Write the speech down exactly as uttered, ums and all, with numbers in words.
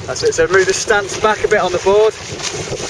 That's it, so move the stance back a bit on the board.